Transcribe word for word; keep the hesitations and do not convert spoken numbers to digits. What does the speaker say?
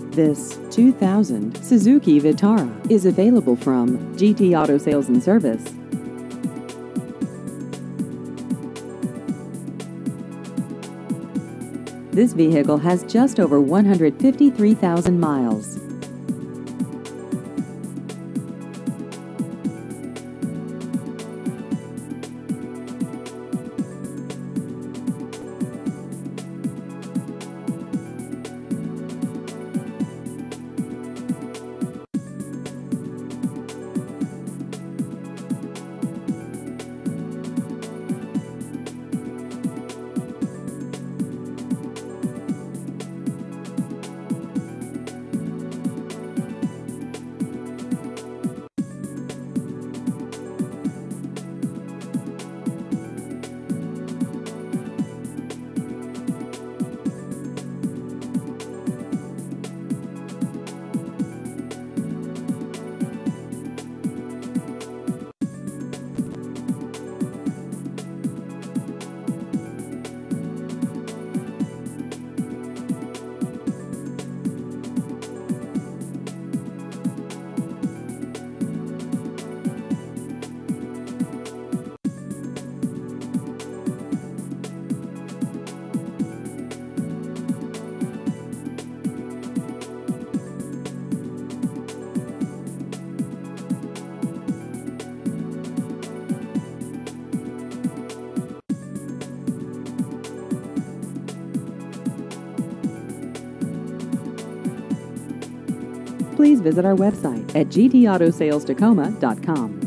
This two thousand Suzuki Vitara is available from G T Auto Sales and Service. This vehicle has just over one hundred fifty-three thousand miles. Please visit our website at g t auto sales tacoma dot com.